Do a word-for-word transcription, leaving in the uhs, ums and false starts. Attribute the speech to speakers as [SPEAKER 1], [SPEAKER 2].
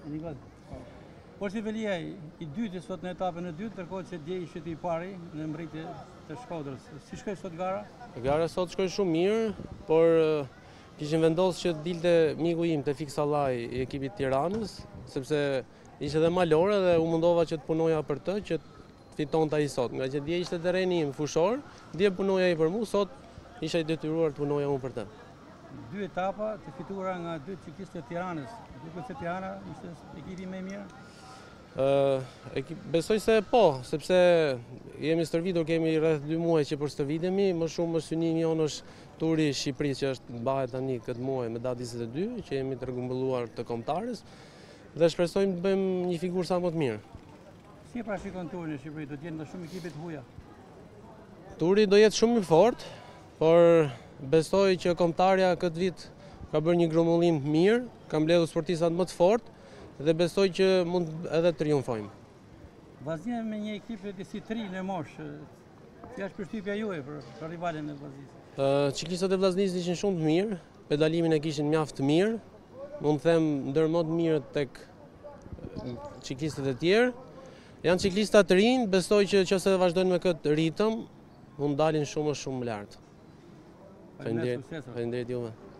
[SPEAKER 1] Nikos. Por Shqipelia i dyti sot në etapën e dytë, ndërkohë që dje ishte i pari në mbritje të Shkodrës. Si shkoi sot gara?
[SPEAKER 2] Gara sot shkoi shumë mirë, por kishim vendosur që dilte miku im te Fiksallaj i ekipit Tiranës, sepse ishte edhe malore dhe u mundova që të punoja për të, që të fitonte ai sot. Nga që dje ishte terreni im fushor, dje punoja ai për mua, sot isha i detyruar të punoja unë për të.
[SPEAKER 1] Dy etapa të fituara nga dy ciklistë të Tiranës. Duket se Tirana ishte ekipi më i mirë?
[SPEAKER 2] Uh, besoj se po, sepse jemi stërvitur, kemi rreth dy muaj që për stërvitemi, më shumë më synimi jonë është turi Shqipërisë që është mbahet tani këtë muaj me datë njëzet e dy, që jemi të rregumbulluar të kombëtarës dhe shpresojmë të bëjmë një figurë sa më të mirë.
[SPEAKER 1] Si e parashikon turin në Shqipëri, do të jenë shumë ekipe të huaja?
[SPEAKER 2] Turi do jetë shumë i fortë, por besoj që kombëtarja këtë vit ka bërë një grumbullim mirë, ka mbledhur sportistat më të fortë dhe besoj që mund edhe të triumfojmë.
[SPEAKER 1] Vllaznia me një ekip si tri në moshë, si është përshtypja juaj për, për rivalin e Vllaznisë?
[SPEAKER 2] Uh, Ciklistët e Vllaznisë ishin shumë të mirë, pedalimin e kishin mjaft të mirë, mund të them ndër më të mirë tek ciklistët e tjerë. Janë ciklista të rinj, besoj që nëse vazhdojnë me këtë ritëm, mund dalin shumë më shumë lart.
[SPEAKER 1] Faleminderit.
[SPEAKER 2] Faleminderit juve.